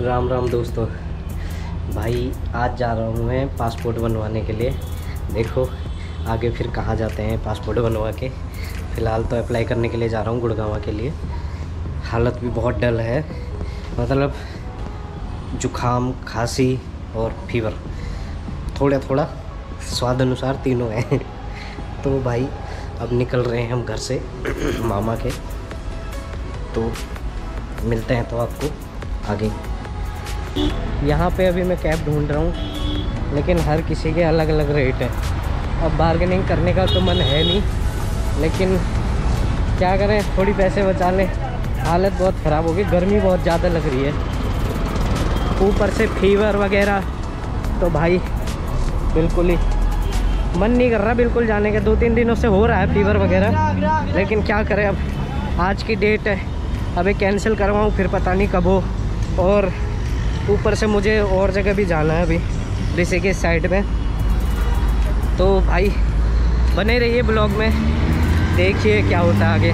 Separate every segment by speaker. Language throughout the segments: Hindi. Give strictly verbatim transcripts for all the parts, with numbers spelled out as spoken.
Speaker 1: राम राम दोस्तों। भाई आज जा रहा हूँ मैं पासपोर्ट बनवाने के लिए। देखो आगे फिर कहाँ जाते हैं पासपोर्ट बनवा के। फ़िलहाल तो अप्लाई करने के लिए जा रहा हूँ गुड़गांव के लिए। हालत भी बहुत डल है, मतलब जुखाम, खांसी और फीवर, थोड़ा थोड़ा स्वाद अनुसार तीनों हैं। तो भाई अब निकल रहे हैं हम घर से मामा के, तो मिलते हैं तो आपको आगे। यहाँ पे अभी मैं कैब ढूंढ रहा हूँ, लेकिन हर किसी के अलग अलग रेट है। अब बार्गेनिंग करने का तो मन है नहीं, लेकिन क्या करें, थोड़ी पैसे बचा लें। हालत बहुत ख़राब होगी, गर्मी बहुत ज़्यादा लग रही है, ऊपर से फीवर वगैरह। तो भाई बिल्कुल ही मन नहीं कर रहा बिल्कुल जाने के। दो तीन दिनों से हो रहा है फीवर वगैरह, लेकिन क्या करें। अब आज की डेट है, अभी कैंसिल करवाऊँ फिर पता नहीं कब हो। और ऊपर से मुझे और जगह भी जाना है अभी ऋषिकेश साइड में। तो भाई बने रहिए ब्लॉग में, देखिए क्या होता है आगे।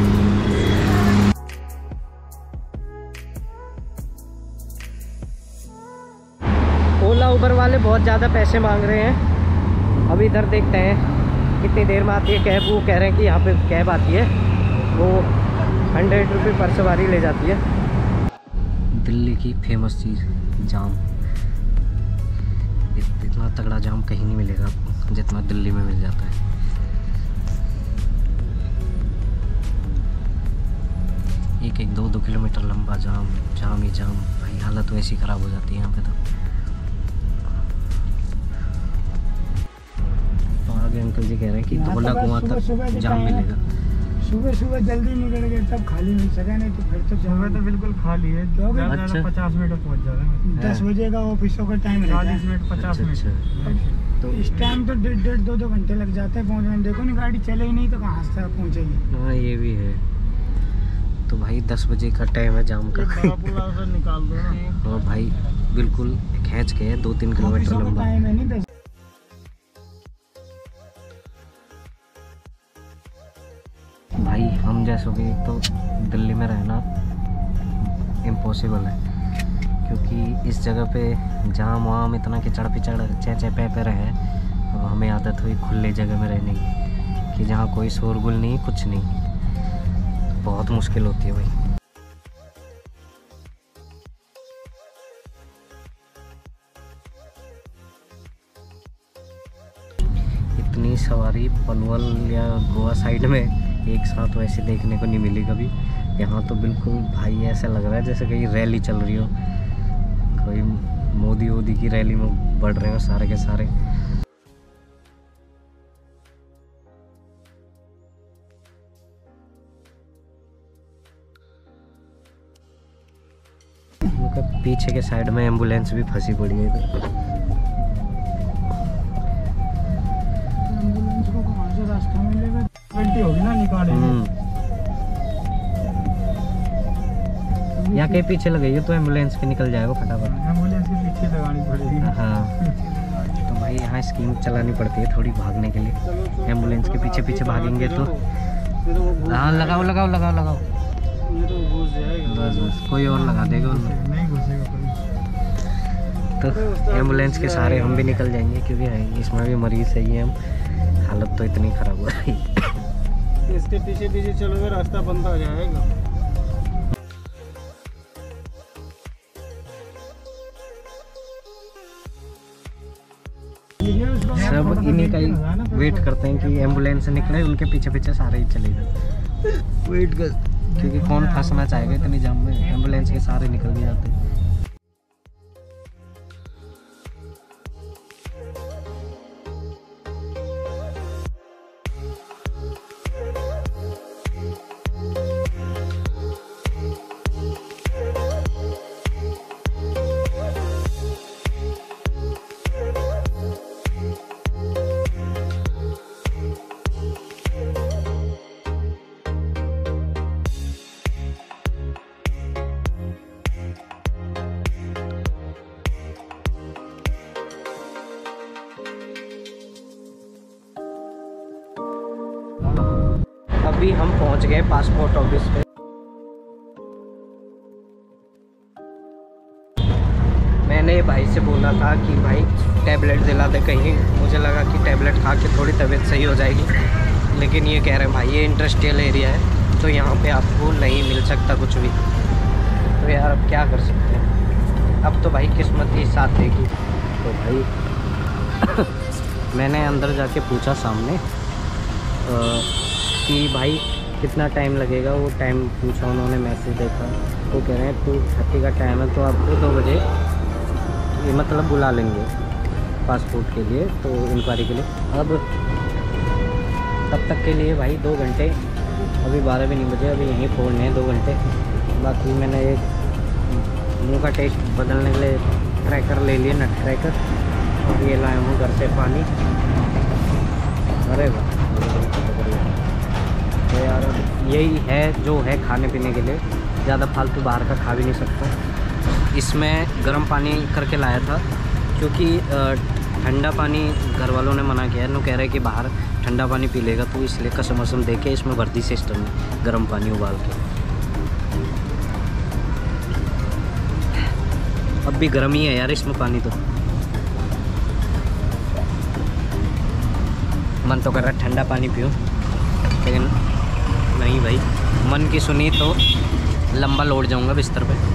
Speaker 1: ओला उबर वाले बहुत ज़्यादा पैसे मांग रहे हैं। अभी इधर देखते हैं कितनी देर में आती है कैब। वो कह रहे हैं कि यहाँ पे कैब आती है, वो हंड्रेड रुपये पर सवारी ले जाती है। दिल्ली की फेमस चीज़ जाम, इतना तगड़ा जाम कहीं नहीं मिलेगा आपको जितना दिल्ली में मिल जाता है। एक एक दो दो किलोमीटर लंबा जाम, जाम ही जाम। भाई हालत वैसी ख़राब हो जाती है यहाँ पे। तो आगे अंकल जी कह रहे हैं कि धोला कुआं तक जाम मिलेगा।
Speaker 2: सुबह सुबह जल्दी निकल गए तब खाली मिल सका, नहीं तो फिर तो सुबह तो बिल्कुल खाली है। अच्छा, पचास मिनट पहुंच जा रहे हैं। दस बजे का ऑफिसों का टाइम रहता है, चालीस मिनट पचास मिनट। तो इस टाइम तो डेढ़ डेढ़ दो दो घंटे लग जाते हैं पहुंचने में। देखो ना गाड़ी चले ही नहीं तो कहाँ से पहुंचेगी।
Speaker 1: हाँ ये भी है। तो भाई दस बजे का टाइम है जाम का।
Speaker 2: से निकाल दो ना।
Speaker 1: और भाई बिल्कुल खींच के दो तीन किलोमीटर लंबा
Speaker 2: टाइम है। नहीं
Speaker 1: भाई हम जैसों की तो दिल्ली में रहना इम्पॉसिबल है, क्योंकि इस जगह पे जाम वाम इतना किचड़ पिचड़ चे चे पे पे रहे। अब हमें आदत हुई खुले जगह में रहने की, कि जहाँ कोई शोरगुल नहीं, कुछ नहीं। बहुत मुश्किल होती है भाई। इतनी सवारी पनवल या गोवा साइड में एक साथ वैसे देखने को नहीं मिली कभी। यहाँ तो बिल्कुल भाई ऐसा लग रहा है जैसे कहीं रैली चल रही हो, कोई मोदी वोदी की रैली में बढ़ रहे हो सारे के सारे। उनका पीछे के साइड में एम्बुलेंस भी फंसी पड़ी है इधर।
Speaker 2: होगी ना निकालेंगे।
Speaker 1: यहाँ के पीछे लगाइए तो एम्बुलेंस के निकल जाएगा फटाफट।
Speaker 2: एम्बुलेंस के पीछे लगानी पड़ेगी।
Speaker 1: हाँ तो भाई यहाँ स्कीम चलानी पड़ती है थोड़ी भागने के लिए। एम्बुलेंस के पीछे पीछे भागेंगे तो हाँ लगाओ लगाओ लगाओ लगाओ। बस बस कोई और लगा देगा उनमें,
Speaker 2: नहीं घुसेगा कोई।
Speaker 1: तो एम्बुलेंस के सहारे हम भी निकल जाएंगे, क्योंकि इसमें भी मरीज सही है हम। हालत तो इतनी ख़राब हो रही है।
Speaker 2: इसके पीछे पीछे चलोगे रास्ता बंद हो जाएगा।
Speaker 1: सब इन्हीं का ही वेट करते हैं कि एम्बुलेंस निकले, उनके पीछे पीछे सारे ही चले जाए वेट कर, क्योंकि कौन फंसना चाहेगा इतनी जाम में। एम्बुलेंस के सारे निकल भी जाते हैं। अभी हम पहुंच गए पासपोर्ट ऑफिस पे। से बोला था कि भाई टैबलेट दिला दे कहीं, मुझे लगा कि टैबलेट खा के थोड़ी तबीयत सही हो जाएगी, लेकिन ये कह रहे हैं भाई ये इंडस्ट्रियल एरिया है तो यहाँ पे आपको नहीं मिल सकता कुछ भी। तो यार अब क्या कर सकते हैं, अब तो भाई किस्मत ही साथ देगी। तो भाई मैंने अंदर जाके पूछा सामने आ, कि भाई कितना टाइम लगेगा, वो टाइम पूछा उन्होंने, मैसेज देखा तो कह रहे हैं टू थर्टी का टाइम है, तो आपको दो बजे ये मतलब बुला लेंगे पासपोर्ट के लिए, तो इंक्वायरी के लिए। अब तब तक के लिए भाई दो घंटे, अभी बारह भी नहीं बजे, अभी यहीं फोड़ने हैं दो घंटे। बाकी मैंने एक मुंह का टेस्ट बदलने के लिए क्रैकर ले लिए, नट क्रैकर, और ये लाया हूँ घर से पानी। अरे वाह, तो यार यही है जो है खाने पीने के लिए, ज़्यादा फालतू बाहर का खा भी नहीं सकता। इसमें गर्म पानी करके लाया था क्योंकि ठंडा पानी घर वालों ने मना किया है, वो कह रहे हैं कि बाहर ठंडा पानी पी लेगा, तो इसलिए कसम वसम दे के इसमें भर दी सिस्टम में गर्म पानी उबाल के। अब भी गर्म ही है यार इसमें पानी, तो मन तो कर रहा है ठंडा पानी पीऊँ, लेकिन नहीं भाई, मन की सुनी तो लंबा लौट जाऊंगा बिस्तर पे।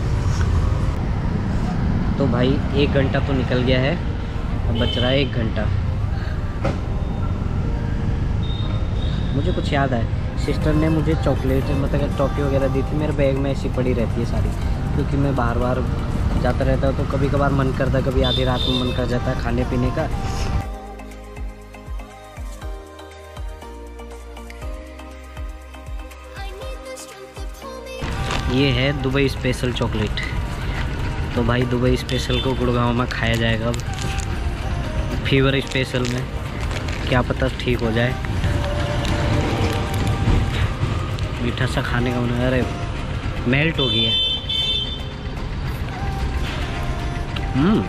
Speaker 1: तो भाई एक घंटा तो निकल गया है, अब बच रहा है एक घंटा। मुझे कुछ याद है, सिस्टर ने मुझे चॉकलेट मतलब टॉफ़ी वगैरह दी थी, मेरे बैग में ऐसी पड़ी रहती है सारी, क्योंकि मैं बार बार जाता रहता हूँ, तो कभी कभार मन करता है, कभी आधी रात में मन कर जाता है खाने पीने का। ये है दुबई स्पेशल चॉकलेट, तो भाई दुबई स्पेशल को गुड़गांव में खाया जाएगा अब फीवर स्पेशल में, क्या पता ठीक हो जाए। मीठा सा खाने का मन, अरे मेल्ट हो गया। हम्म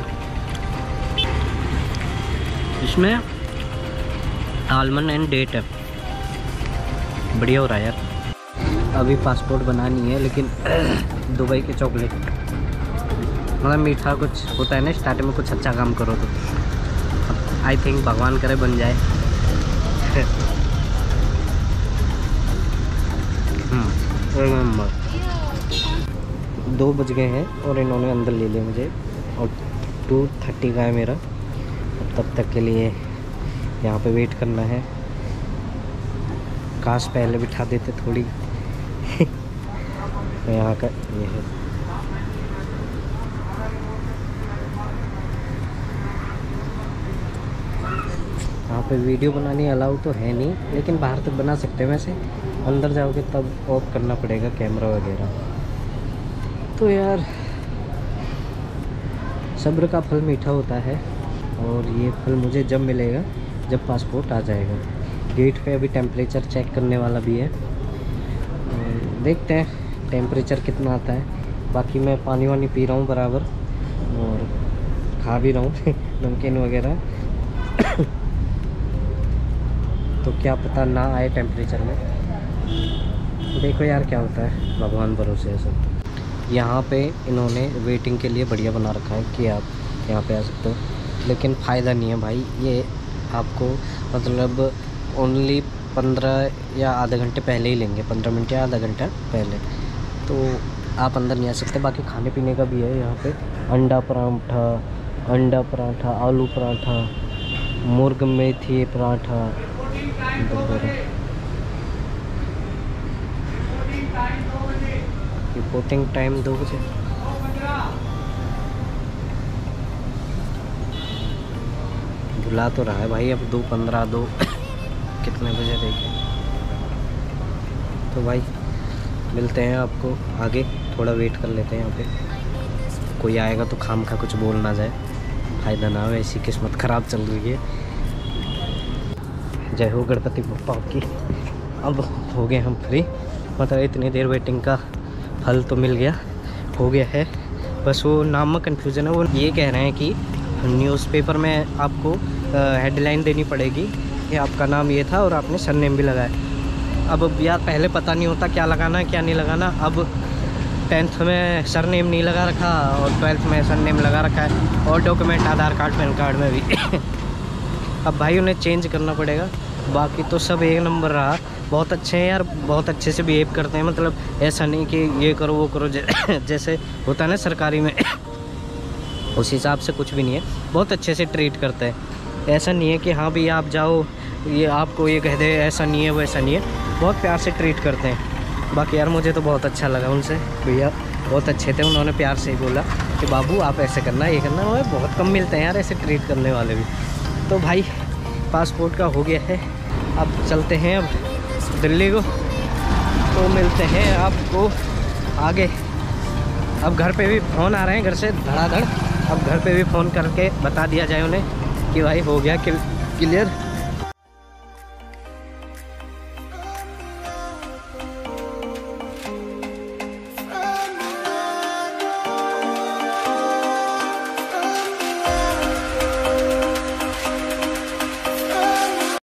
Speaker 1: इसमें आलमंड एंड डेट है, बढ़िया हो रहा है यार। अभी पासपोर्ट बनानी है, लेकिन दुबई के चॉकलेट मतलब मीठा कुछ होता है ना स्टार्टिंग में, कुछ अच्छा काम करो तो आई थिंक भगवान करे बन जाए। दो बज गए हैं और इन्होंने अंदर ले लिया मुझे, और टू थर्टी का है मेरा। तब तक के लिए यहाँ पे वेट करना है। काश पहले बिठा देते थोड़ी। तो यहाँ का ये है, यहाँ पे वीडियो बनानी अलाउ तो है नहीं, लेकिन बाहर तक बना सकते हैं, वैसे अंदर जाओगे तब ऑफ करना पड़ेगा कैमरा वगैरह। तो यार सब्र का फल मीठा होता है, और ये फल मुझे जब मिलेगा जब पासपोर्ट आ जाएगा। गेट पे अभी टेम्परेचर चेक करने वाला भी है, देखते हैं टेम्परेचर कितना आता है। बाकी मैं पानी वानी पी रहा हूँ बराबर, और खा भी रहा हूँ नमकीन वगैरह। तो क्या पता ना आए टेम्परेचर में, देखो यार क्या होता है, भगवान भरोसे है सब। यहाँ पे इन्होंने वेटिंग के लिए बढ़िया बना रखा है कि आप यहाँ पे आ सकते हो, लेकिन फ़ायदा नहीं है भाई। ये आपको मतलब ओनली पंद्रह या आधे घंटे पहले ही लेंगे, पंद्रह मिनट या आधा घंटा पहले, तो आप अंदर नहीं आ सकते। बाकी खाने पीने का भी है यहाँ पे, अंडा पराठा, अंडा पराठा, आलू पराठा, मुर्ग मेथी पराठा। रिपोर्टिंग टाइम दो बजे। बुला तो रहा है भाई, अब दो पंद्रह दो कितने बजे देखें। तो भाई मिलते हैं आपको आगे, थोड़ा वेट कर लेते हैं यहाँ पे। कोई आएगा तो खाम खा कुछ बोल ना जाए, फ़ायदा ना हो, ऐसी किस्मत ख़राब चल रही है। जय हो गणपति बप्पा की। अब हो गए हम फ्री, मतलब इतनी देर वेटिंग का फल तो मिल गया, हो गया है। बस वो नाम में कन्फ्यूज़न है। वो ये कह रहे हैं कि न्यूज़पेपर में आपको हेडलाइन देनी पड़ेगी कि आपका नाम ये था और आपने सरनेम भी लगाया। अब यार पहले पता नहीं होता क्या लगाना है क्या नहीं लगाना। अब टेंथ में सरनेम नहीं लगा रखा और ट्वेल्थ में सरनेम लगा रखा है, और document Aadhaar card PAN card में भी। अब भाई उन्हें चेंज करना पड़ेगा। बाकी तो सब एक नंबर रहा, बहुत अच्छे हैं यार, बहुत अच्छे से बिहेव करते हैं। मतलब ऐसा नहीं कि ये करो वो करो जैसे होता है ना सरकारी में, उस हिसाब से कुछ भी नहीं है, बहुत अच्छे से ट्रीट करते हैं। ऐसा नहीं है कि हाँ भैया आप जाओ ये आपको ये कह दे, ऐसा नहीं है वैसा नहीं है, बहुत प्यार से ट्रीट करते हैं। बाकी यार मुझे तो बहुत अच्छा लगा उनसे, भैया बहुत अच्छे थे, उन्होंने प्यार से ही बोला कि बाबू आप ऐसे करना ये करना, वो बहुत कम मिलते हैं यार ऐसे ट्रीट करने वाले भी। तो भाई पासपोर्ट का हो गया है, अब चलते हैं अब दिल्ली को, तो मिलते हैं आपको आगे। अब घर पे भी फ़ोन आ रहे हैं घर से धड़ाधड़, अब घर पे भी फ़ोन करके बता दिया जाए उन्हें कि भाई हो गया क्लियर।